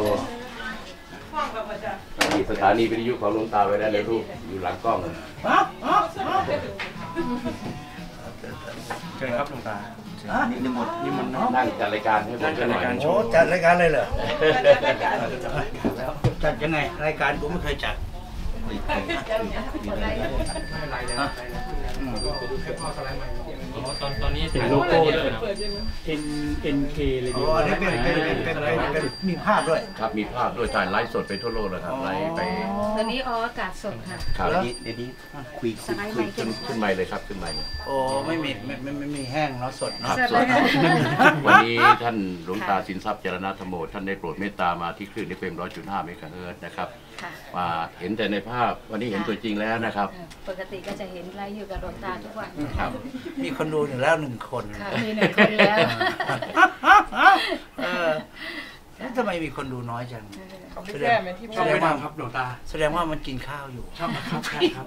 มีสถานีวิทยุของหลวงตาไว้ได้ในรูปอยู่หลังกล้องเชิญครับหลวงตานิมนต์นิมนต์นั่งจัดรายการให้ผมหน่อยโอ้จัดรายการเลยเหรอจัดยังไงรายการกูไม่เคยจัดตอนตอนนี้ถึงโลโก้ด้วย N N K เลยดีอ๋อนี่เป็นเป็นเป็นเป็นมีภาพด้วยครับมีภาพด้วยถ่ายไลฟ์สดไปทั่วโลกเลยครับไลฟ์ไปตอนนี้ออกอากาศสดค่ะครับเดี๋ยวนี้คุยคุยขึ้นขึ้นไมค์เลยครับขึ้นไมค์โอ้ไม่มีไม่ไม่ไม่มีแห้งเนาะสดเนาะวันนี้ท่านหลวงตาสินทรัพย์เจรณธรรมโมท่านได้โปรดเมตตามาที่คลื่น เอฟ เอ็ม หนึ่งร้อยจุดห้า เมกะเฮิรตซ์นะครับมาเห็นแต่ในภาพวันนี้เห็นตัวจริงแล้วนะครับปกติก็จะเห็นไลฟ์อยู่กับหลวงตาทุกวันครับมีคนดูอยู่แล้วหนึ่งคนมีหนึ่งคนแล้วทำไมมีคนดูน้อยจังแสดงแสดงว่าครับหลวงตาแสดงว่ามันกินข้าวอยู่ชอบครับครับ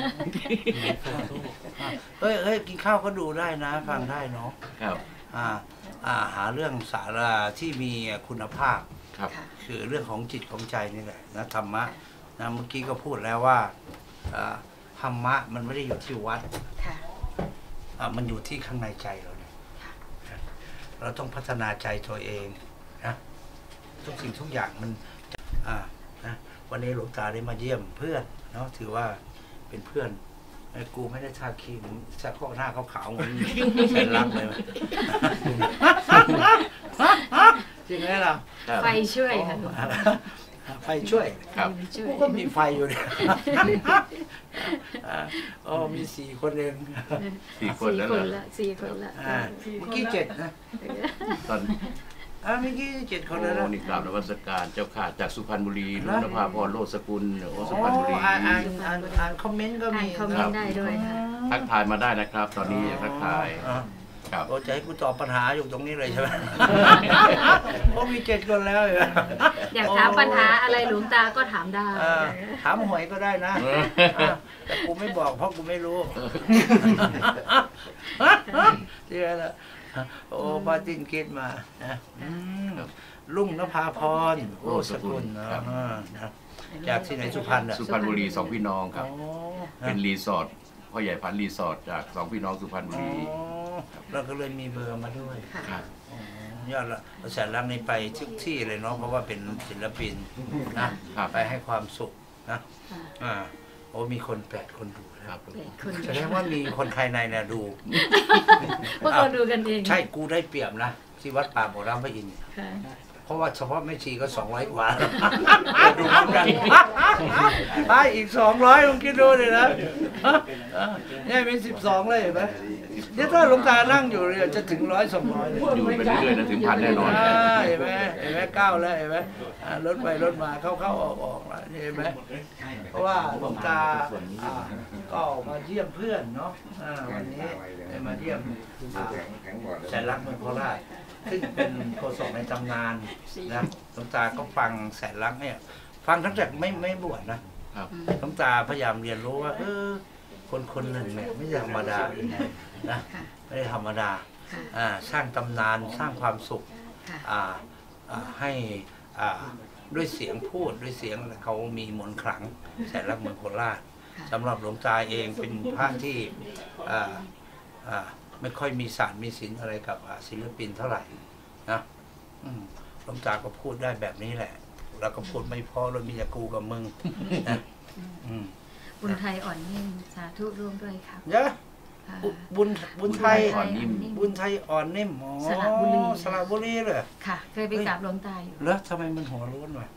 เฮ้ยเฮ้ยกินข้าวก็ดูได้นะฟังได้เนาะครับอ่าอ่าหาเรื่องสาระที่มีคุณภาพครับคือเรื่องของจิตของใจนี่แหละนะธรรมะนะเมื่อกี้ก็พูดแล้วว่าธรรมะมันไม่ได้อยู่ที่วัดมันอยู่ที่ข้างในใจเราเนี่ยเราต้องพัฒนาใจตัวเองนะทุกสิ่งทุกอย่างมันอ่านะวันนี้หลวงตาได้มาเยี่ยมเพื่อนเนาะถือว่าเป็นเพื่อนไอ้กูไม่ได้ทาครีมสักข้อหน้าขาวๆเหมือนแสนรักเลยจริงไหมล่ะไฟช่วยค่ะไฟช่วยครับช่วกูยก็มีไฟอยู่เนี่ยอ๋อมีสี่คนเองสี่คนสี่แล้วคเหรนอละสี่คนละอ่าเมื่อกี้เจ็ดนะตอนอ่าเมื่อกี้เจ็ดคนแล้วโอ้นะนี่กราบนมัสการเจ้าข้าจากสุพรรณบุรีลุงนภาพรโลดสกุลโอ้สุพรรณบุรีอ่านอ่านอ่านอ่านคอมเมนต์ก็อ่ามีนคอมเมนต์ได้ด้วยค่ะทักทายมาได้นะครับ ตอนนี้ทักทายอ๋อครับโอ้จะให้กูตอบปัญหาอยู่ตรงนี้เลยใช่ไหมเพราะมีเจ็ดคนแล้วเหรออยากถามปัญหาอะไรหลวงตาก็ถามได้อ่าถามหวยก็ได้นะอ่าแต่กูไม่บอกเพราะกูไม่รู้เชื่อแล้วโอ้ป้าตินคิดมานะอืมลุงนภาพรโอ้สกุลเนาะอ่านะจากที่ไหนสุพรรณอ่ะสุพรรณบุรีสองพี่น้องครับอ๋อเป็นรีสอร์ทพ่อใหญ่พันธุ์รีสอร์ทจากสองพี่น้องสุพรรณบุอ๋อรีเราก็เลยมีเบอร์มาด้วยครับอ๋อยอดละแสนรักนี่ไปทุกที่เลยเนาะเพราะว่าเป็นศิลปินนะไปให้ความสุขนะอ่าโอ้มีคนแปดคนดูนะครับแปดคนแสดงว่ามีคนภายในเนี่ยดูพวกเราดูกันเองใช่กูได้เปรียบนะที่วัดป่าโบราณพระอินทร์ค่ะเพราะว่าเฉพาะแม่ชีก็สองร้อยกว่าดูเหมือนกันไปอีกสองร้อยลองคิดดูเลยนะเนี่ยมีสิบสองเลยเห็นไหมเดี๋ยวถ้าหลวงตานั่งอยู่เนี่ยจะถึงร้อยสองร้อยเลยอยู่ไปเรื่อยๆนะถึงพันแน่นอนอ่าเห็นไหมเห็นไหมก้าวแล้วเห็นไหมอ่ารถไปรถมาเข้าเข้าออกออกแล้วเห็นไหมเพราะว่าหลวงตาอ่าก็ออกมาเยี่ยมเพื่อนเนาะอ่าวันนี้ได้มาเยี่ยมอ่าแสนรักเมืองโคราชซึ่งเป็นโฆษกในตำนานนะหลวงตาก็ฟังแสนรักเนี่ยฟังตั้งแต่ไม่ไม่บวชนะครับ หลวงตาพยายามเรียนรู้ว่าเออคนคนหนึ่งเนี่ยไม่ธรรมดานะไม่ได้ธรรมดาค่ะอ่าสร้างตำนานสร้างความสุขค่ะอ่าอ่าให้อ่าด้วยเสียงพูดด้วยเสียงเขามีมนต์ขลังแสนรักเมืองโคราชสำหรับหลวงตาเองเป็นพระที่อ่าอ่าไม่ค่อยมีศาสตร์มีศิลป์อะไรกับอ่าศิลปินเท่าไหร่นะอืมหลวงตาก็พูดได้แบบนี้แหละ แล้วก็พูดไม่พอเลยมีแต่กูกับมึงนะอืมบุญไทยอ่อนนิ่มสาธุร่วมด้วยครับเยอะค่ะบุบุญบุญไทยอ่อนนิ่มบุญไทยอ่อนนิ่มอ๋อสระบุรีสระบุรีเลยค่ะ เคยไปกราบหลวงตาอยู่แล้วทำไมมันหัวร้อนวะ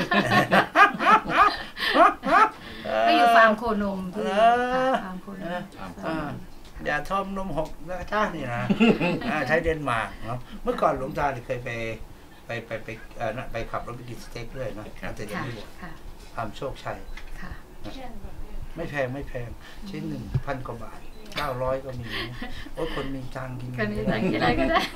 ก็อยู่ฟาร์มโคนมพี่เออค่ะฟาร์มโคนมอ่าอย่าทอมนมหกนะท่านี่นะอ่าใช้เดนมาร์กเนาะเมื่อก่อนหลวงตาเคยไปไปไปไปเอ่อนะไปขับรถไปกินสเต็กด้วยนะแต่ยังค่ะไม่บวชค่ะฟาร์มโชคชัยค่ะไม่แพงไม่แพงชิ้นหนึ่งพันกว่าบาทเก้าร้อยก็มีโอ้ยคนมีตังค์กินกันนี้ไหนกินอะไรก็ได้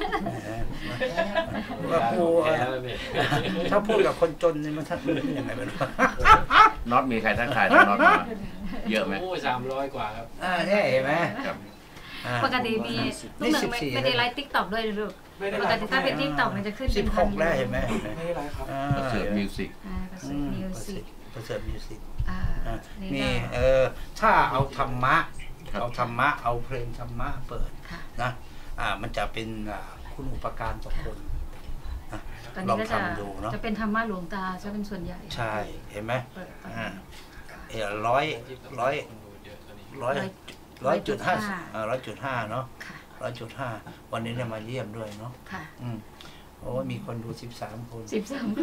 ว่ากูเอ่อถ้าพูดกับคนจนนี่มันทัดมันยังไงไม่รู้น็อตมีใครทักทายน็อตมาเยอะไหมโอ้สามร้อยกว่าครับอ่าเนี่ยเห็นไหมครับอ่าปกติมีนี่ลูกหนึ่งสิบสี่ไม่ได้ไลฟ์ติ๊กต็อกด้วยลูกปกติถ้าเป็นติ๊กต็อกมันจะขึ้นสิเป็บนหพันกแล้วเห็นไหมไม่ได้ไรครับอ่าประเสริฐมิวสิกอ่าประเสอืริฐมมิวประเสสิริกฐประเสริฐมิวสิกอ่าอ่ะนี่นี่ก็เออถ้าเอาธรรมะครับเอาธรรมะเอาเพลงธรรมะเปิดค่ะนะอ่ามันจะเป็นอ่าคุณอุปการต่อคนนะตอนลอนี้งก็จะทำดูเนาะจะเป็นธรรมะหลวงตาจะเป็นส่วนใหญ่ใช่เห็นไหมเปิดไปอ่าเออร้อยร้อยร้อยร้อยจุดห้าอ่าร้อยจุดห้าเนาะค่ะร้อยจุดห้าวันนี้เนี่ยมาเยี่ยมด้วยเนาะค่ะอืมโอ้มีคนดูสิบสามคนสิบสามคน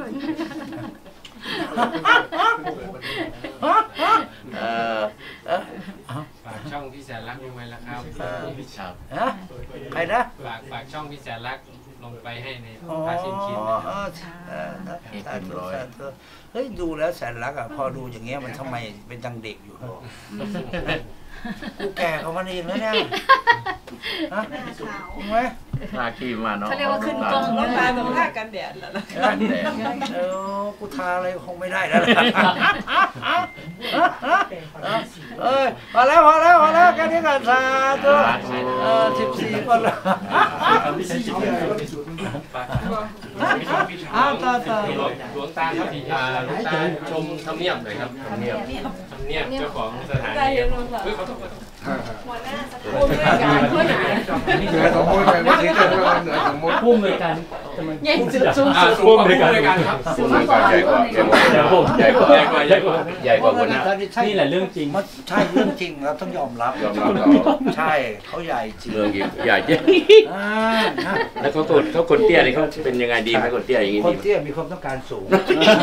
เออเออเอาฝากช่องพี่แสนรักลงไปแล้วครับครับฮะใครนะฝากฝากช่องพี่แสนรักลงไปให้ในอ๋อพาชินคินนะครับเออสาธุสาธุเฮ้ยดูแล้วแสนรักอ่ะพอดูอย่างเงี้ยมันทำไมเป็นดังเด็กอยู่กูแก่เขามันเองแล้วเนี่ยฮะจริงไหมทาครีมมาเนาะเขาเรียกว่าขึ้นกล้องน้องนะตาต้องลากกันแดดแล้วนะกันแดดเออกูทาอะไรคงไม่ได้แล้วเอ้ยพอแล้วพอแล้วพอแล้วแค่นี้ก่อนสาธุเออสิบสี่คนละอ้าวต่อต่อหลวงตาครับอ่าหลวงตาชมทำเนียบหน่อยครับทำเนียบทำเนียบเจ้าของสถานีเฮ้ยขอโทษขอโทษผู้บริการผู้ไหนเหนือสมมติเลยไม่ใช่เรื่องเหนือสมมติผู้อำนวยการใหญ่สุดสูงอ่าสุดสูงด้วยกันครับสูงมากกว่าใหญ่กว่าใหญ่กว่าใหญ่กว่าใหญ่กว่าใหญ่กว่าคนนะนี่แหละเรื่องจริงใช่เรื่องจริงเราต้องยอมรับยอมรับเราใช่เขาใหญ่จริงเรื่องใหญ่จริงอ่านะแล้วเขาคนเขาคนเตี้ยนี่เขาเป็นยังไงดีไหมคนเตี้ยอย่างนี้คดีนเตี้ยมีความต้องการสูง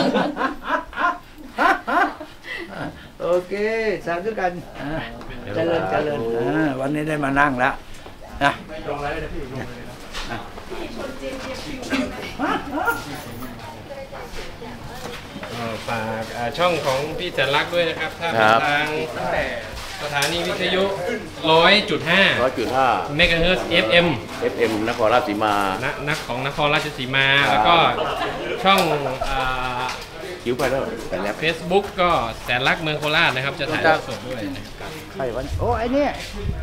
โอเคสาธุกันอ่าเจริญเจริญอ่าวันนี้ได้มานั่งแล้วนะลงเลยนะพี่ลงเลยนะฝากช่องของพี่แสนรักด้วยนะครับถ้าเป็นทางตั้งแต่สถานีวิทยุ ร้อยจุดห้าร้อยจุดห้าเมกะเฮิรตซ์ เอฟ เอ็มเอฟเอ็มนครราชสีมาณนักของนครราชสีมา แล้วก็ช่องคิ้วไปแล้วไปแล้วเฟซบุ๊กก็แสนรักเมืองโคราชนะครับจะถ่ายทอดสดด้วยนะครับใครวันโอ้ไอ้เนี่ย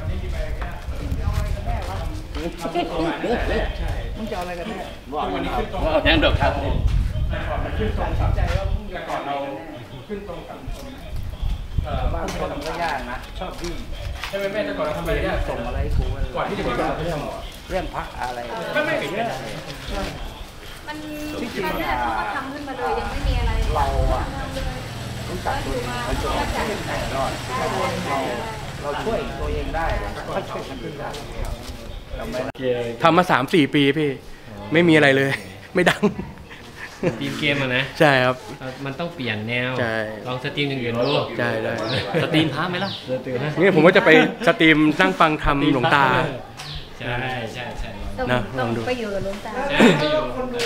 มึงจะเอาอะไรกันแน่วันนี้ขึ้นตรงแทงดอกครับขึ้นตรงสามใจว่าแต่ก่อนเราขึ้นตรงกับเอ่อบ้านคคนนก็ยากนะชอบวิ่งใช่ไหมแม่แต่ก่อนเราทำอะไรเนี่ยส่งอะไรให้กูก่อนที่จะไปเรื่องเรื่องพระอะไรไม่ไม่เรื่องมันตอนแรกเขาก็ทำขึ้นมาเลยยังไม่มีอะไรเราอะรู้จักตัวเองเราจะออกจากไหนรอดเราเราช่วยตัวเองได้เขาช่วยกันขึ้นได้เราไม่ทำมาสามสี่ปีพี่ไม่มีอะไรเลย ไม่ดังทีมเกมอะนะใช่ครับมันต้องเปลี่ยนแนวใช่ลองสตรีมอย่างอื่นดูใช่ได้สตรีมพระไหมล่ะสตรีมนี่ผมก็จะไปสตรีมนั่งฟังธรรมหลวงตาใช่ใช่ใช่ต้องนะลต้ออง งดูไปอยู่กับหลวงตาใช่ไม่อยู่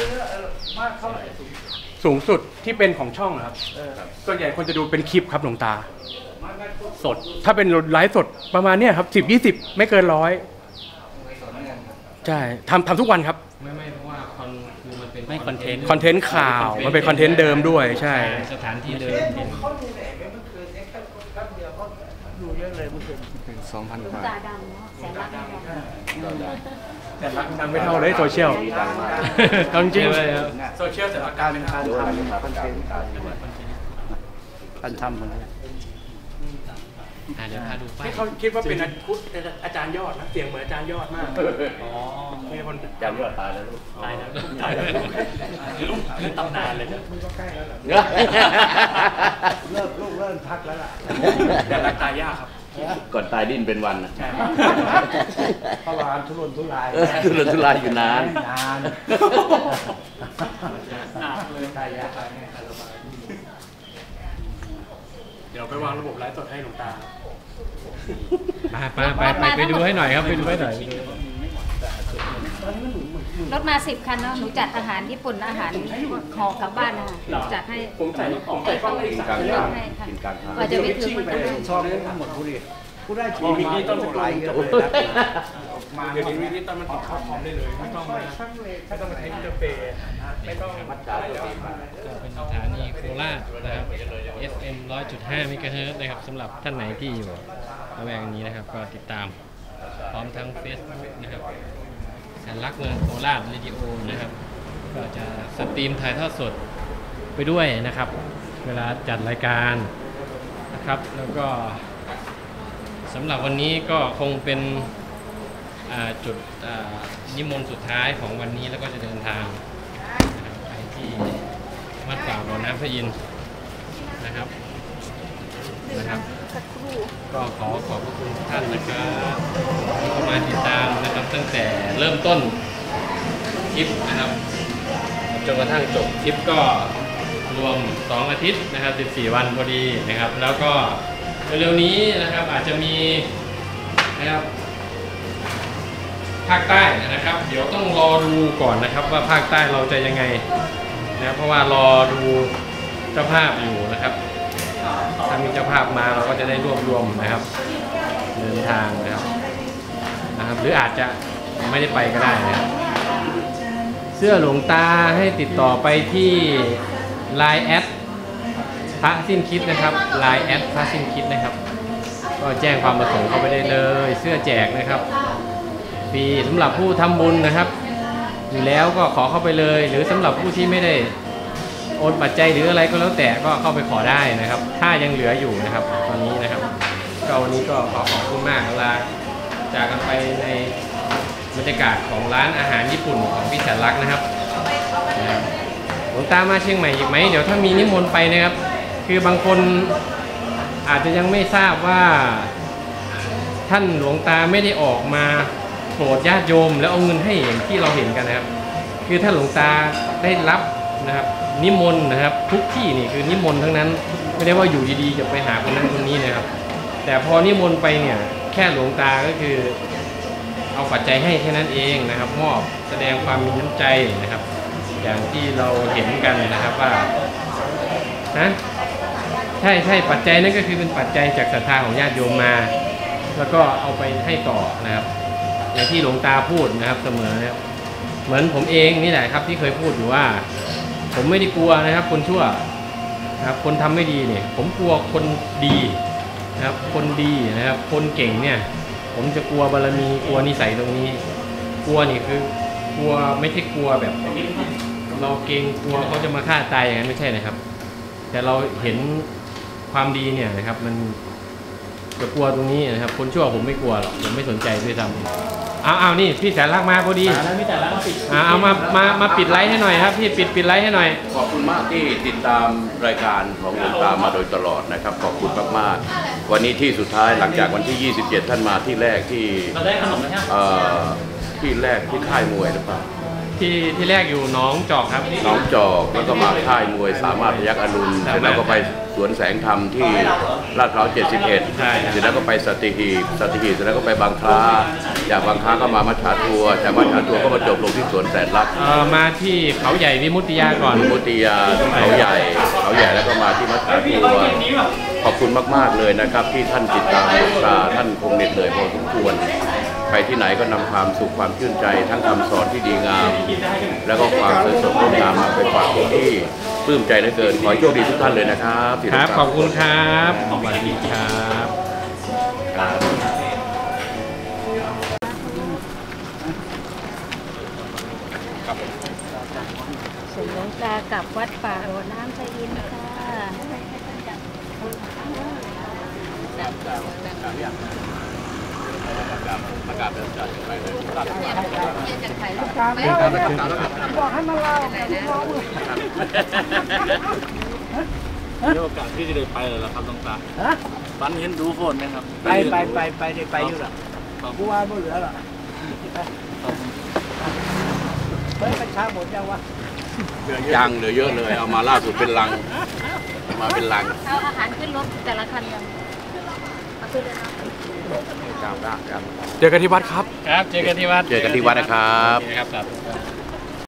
สูงสุดที่เป็นของช่องนะครับส่วนใหญ่คนจะดูเป็นคลิปครับหลวงตา สดถ้าเป็นไลฟ์สดประมาณเนี้ยครับสิบยี่สิบไม่เกินร้อยใช่ทำทำทุกวันครับไม่ไม่เพราะว่าคอนคือมันเป็นไม่คอนเทนต์คอนเทนต์ข่าวมันเป็นคอนเทนต์เดิมด้วยใช่สถานที่เดิมดูเยอะเลยเมื่อคืนสองพันหลวกงว่าตาดังเนาะแสนรักดังแต่รักดังไม่เท่าเลยโซเชียลเอาจริงใช่ครับโซเชียลแต่ละการเป็นการทำคอนเทนต์การทำคอนเทนต์อ่ะเดี๋ยวพาดูป้ายที่เขาคิดว่าเป็นอาจารย์ยอดนะเสียงเหมือนอาจารย์ยอดมากอ๋อมีคนจำยอดตายแล้วลูกตายแล้วตายแล้วเล่นตำนานเลยนะเลิกลูกเลิกพักแล้วล่ะแต่รักตายยากครับก่อนตายดิ้นเป็นวันนะใช่เพราะว่าทุรนทุรายเออทุรนทุรายอยู่นานนานหนักเลยตายยากเดี๋ยวไปวางระบบไลฟ์สดให้หลวงตาไปไปไปไปดูให้หน่อยครับไปดูให้หน่อยรถมาสิบคันเนาะหนูจัดอาหารญี่ปุ่นอาหารห่อกลับบ้านนะคะหนูจัดให้ผมใส่ผมใส่กล้องได้อีกกลางเลืทาอง กให้ค่ะกินกลางทางกว่าจะไปถึงมันก็ได้ชอบหมดบุหรี่กูได้ชอบมาต้นไหลเยอะเลยมาเดี๋ยวนี้นี่ตอนมันติดเข้าคอมได้เลยไม่ต้องมาไม่ต้องมาใช้อินเทอร์เฟซไม่ต้องมัดจ่ายตัวเองมาเป็นสถานีโคราชนะครับ เอฟ เอ็ม ร้อยจุดห้า เมกะเฮิรตซ์นะครับสำหรับท่านไหนที่อยู่ระแวกนี้นะครับก็ติดตามพร้อมทั้ง Facebook นะครับแสนรักเมืองโคราชเรดิโอนะครับก็จะสตรีมถ่ายทอดสดไปด้วยนะครับ เวลาจัดรายการนะครับแล้วก็สำหรับวันนี้ก็คงเป็นอ่าจุดอ่านิมนต์สุดท้ายของวันนี้แล้วก็จะเดินทางนะครับไปที่วัดป่าบ่อน้ำพระอินทร์นะครับนะครับ ก็ขอขอบพระคุณทุกท่านนะครับที่เข้ามาติดตามนะครับตั้งแต่เริ่มต้นคลิปนะครับจนกระทั่งจบคลิปก็รวมสองอาทิตย์นะครับสิบสี่วันพอดีนะครับแล้วก็เร็วๆนี้นะครับอาจจะมีนะครับภาคใต้นะครับเดี๋ยวต้องรอดูก่อนนะครับว่าภาคใต้เราจะยังไงนะครับเพราะว่ารอดูเจ้าภาพอยู่นะครับถ้ามีเจ้าภาพมาเราก็จะได้รวบรวมนะครับเดินทางนะครับนะครับหรืออาจจะไม่ได้ไปก็ได้นะครับเสื้อหลวงตาให้ติดต่อไปที่ ไลน์ แอดพระสิ้นคิดนะครับ ไลน์ แอดพระสิ้นคิดนะครับก็แจ้งความประสงค์เข้าไปได้เลยเสื้อแจกนะครับฟรีสำหรับผู้ทำบุญนะครับอยู่แล้วก็ขอเข้าไปเลยหรือสำหรับผู้ที่ไม่ได้โอนปัจจัยหรืออะไรก็แล้วแต่ก็เข้าไปขอได้นะครับถ้ายังเหลืออยู่นะครับตอนนี้นะครับก็วันนี้ก็ขอขอบคุณมากลาจากกันไปในบรรยากาศของร้านอาหารญี่ปุ่นของพี่แสนรักนะครับนะครับหลวงตามาเชียงใหม่อีกไหมเดี๋ยวถ้ามีนิมนต์ไปนะครับคือบางคนอาจจะยังไม่ทราบว่าท่านหลวงตาไม่ได้ออกมาโปรดญาติโยมแล้วเอาเงินให้อย่างที่เราเห็นกันนะครับคือท่านหลวงตาได้รับนะครับนิมนต์นะครับทุกที่นี่คือนิมนต์ทั้งนั้นไม่ได้ว่าอยู่ดีๆจะไปหาคนนั้นคนนี้นะครับแต่พอนิมนต์ไปเนี่ยแค่หลวงตาก็คือเอาปัจจัยให้แค่นั้นเองนะครับมอบแสดงความมีน้ำใจนะครับอย่างที่เราเห็นกันนะครับว่านะใช่ใช่ปัจจัยนั่นก็คือเป็นปัจจัยจากศรัทธาของญาติโยมมาแล้วก็เอาไปให้ต่อนะครับอย่างที่หลวงตาพูดนะครับเสมอนะครับเหมือนผมเองนี่แหละครับที่เคยพูดอยู่ว่าผมไม่ได้กลัวนะครับคนชั่วนะครับคนทำไม่ดีเนี่ยผมกลัวคนดีนะครับคนดีนะครับคนเก่งเนี่ยผมจะกลัวบารมีกลัวนิสัยตรงนี้กลัวนี่คือกลัวไม่ใช่กลัวแบบเราเกรงกลัวเขาจะมาฆ่าตายอย่างนั้นไม่ใช่นะครับแต่เราเห็นความดีเนี่ยนะครับมันจะกลัวตรงนี้นะครับคนชั่วผมไม่กลัวหรอกผมไม่สนใจด้วยซ้ำเอาเอานี่พี่แสนรักมาพอดีพี่แสนรักมาปิดเอามามามาปิดไลฟ์ให้หน่อยครับพี่ปิดปิดไลฟ์ให้หน่อยขอบคุณมากที่ติดตามรายการของหลวงตามาโดยตลอดนะครับขอบคุณมากๆวันนี้ที่สุดท้ายหลังจากวันที่ยี่สิบเจ็ดท่านมาที่แรกที่เอ่อที่แรกที่ค่ายมวยหรือเปล่าที่ที่แรกอยู่หนองจอกครับหนองจอกแล้วก็มาค่ายมวยสามารถพยัคฆ์อรุณเสร็จแล้วก็ไปสวนแสงธรรมที่ลาดพร้าวเจ็ดสิบเอ็ดเสร็จแล้วก็ไปสัตหีบสัตหีบเสร็จแล้วก็ไปบางคล้าจากบางคล้าก็มามัชฌาทัวร์จากมัชฌาทัวร์ก็มาจบลงที่สวนแสนรักมาที่เขาใหญ่วิมุตติยาก่อนวิมุตติยาที่เขาใหญ่เขาใหญ่แล้วก็มาที่มัชฌาทัวร์ขอบคุณมากๆเลยนะครับที่ท่านติดตามหลวงตาท่านคงเหน็ดเหนื่อยพอสมควรไปที่ไหนก็นำความสุขความชื่นใจทั้งคำสอนที่ดีงามแล้วก็ความสวยสดงดงามมาไปฝากทุกที่ปลื้มใจเหลือเกินขอให้โชคดีทุกท่านเลยนะครับครับขอบคุณครับสวัสดีครับเสด็จหลวงตากลับวัดป่าโอน้ำไทยอินค่ะประกาศเป็นจัดไปเลยบอกให้มาเล่ามีโอกาสที่จะได้ไปเลยเหรอครับน้องตาฝันเห็นดูโฟนไหมครับไปไปไปไปได้ไปอยู่หรอผู้ว่าไม่เหลือหรอเฮ้ยประชาหมดยังวะยังเหลือเยอะเลยเอามาล่าสุดเป็นลังมาเป็นลังเอาอาหารขึ้นรถแต่ละคันยังเอาขึ้นเลยนะเจอกันที่วัดครับครับเจอกันที่วัดเจอกันที่วัดนะครับครับ